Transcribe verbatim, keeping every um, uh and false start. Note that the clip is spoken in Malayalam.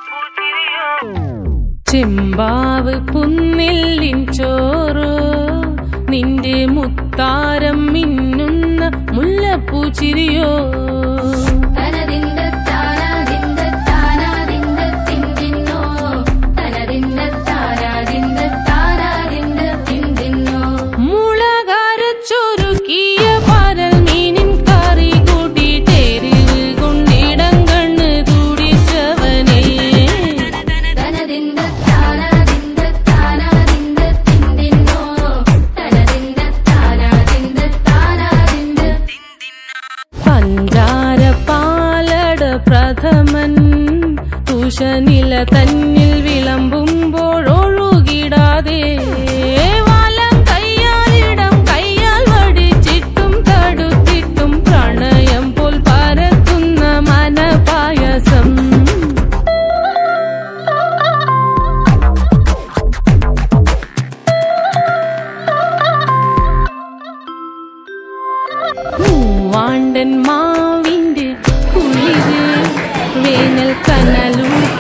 ചെമ്പാവ് പുന്നെല്ലിൻ ചോറ് നിന്റെ മുത്താരം മിന്നുന്ന മുല്ലപ്പൂച്ചിരിയോ മുളകരച്ചൊരുക്കിയ പരൽ മീനിൻ കറി കൂട്ടി തേരിവ് കൊണ്ടിടം കണ്ണ് തുടിച്ചവനേ പഞ്ചാര പാലട പ്രഥമൻ തുഷനില തന്നിൽ വിളമ്പുമ്പോഴൊഴുകിടാതെ വലം കയ്യാലിടം കയ്യാൽ വടിച്ചിട്ടും തടുത്തിട്ടും പ്രണയം പോൽ പരത്തുന്ന മനപായസം മൂവാണ്ടൻ മാവിന്റെ കുളിര് വേനൽ കനലു